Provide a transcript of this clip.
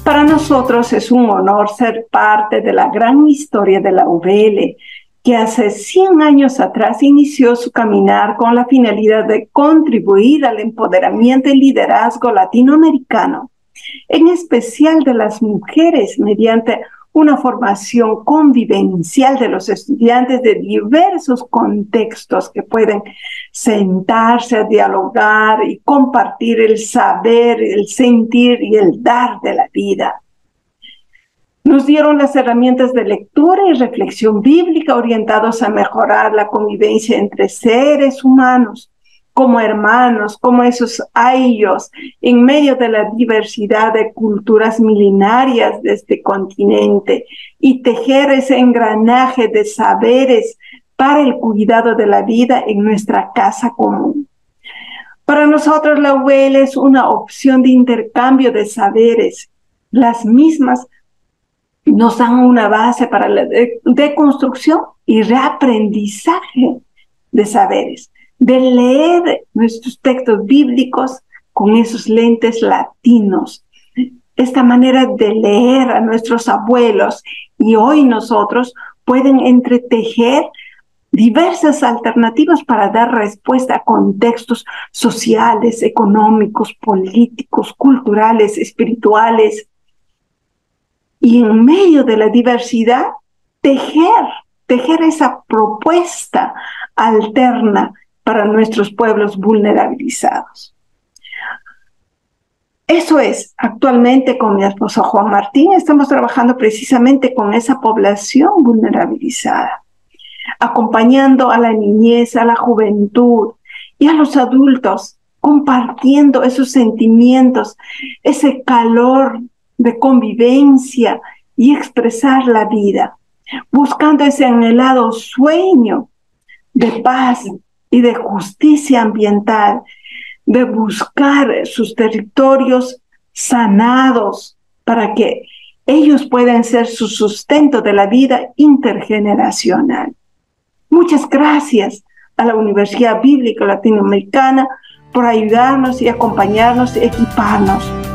Para nosotros es un honor ser parte de la gran historia de la UVL, que hace 100 años atrás inició su caminar con la finalidad de contribuir al empoderamiento y liderazgo latinoamericano, en especial de las mujeres, mediante una formación convivencial de los estudiantes de diversos contextos que pueden sentarse a dialogar y compartir el saber, el sentir y el dar de la vida. Nos dieron las herramientas de lectura y reflexión bíblica orientados a mejorar la convivencia entre seres humanos, como hermanos, como esos ayllus, en medio de la diversidad de culturas milenarias de este continente, y tejer ese engranaje de saberes para el cuidado de la vida en nuestra casa común. Para nosotros la UVL es una opción de intercambio de saberes. Las mismas nos dan una base para la deconstrucción y reaprendizaje de saberes, de leer nuestros textos bíblicos con esos lentes latinos. Esta manera de leer a nuestros abuelos y hoy nosotros pueden entretejer diversas alternativas para dar respuesta a contextos sociales, económicos, políticos, culturales, espirituales. Y en medio de la diversidad, tejer esa propuesta alterna para nuestros pueblos vulnerabilizados. Eso es, actualmente con mi esposo Juan Martín estamos trabajando precisamente con esa población vulnerabilizada, acompañando a la niñez, a la juventud y a los adultos, compartiendo esos sentimientos, ese calor de convivencia y expresar la vida, buscando ese anhelado sueño de paz y de justicia ambiental, de buscar sus territorios sanados para que ellos puedan ser su sustento de la vida intergeneracional. Muchas gracias a la Universidad Bíblica Latinoamericana por ayudarnos y acompañarnos y equiparnos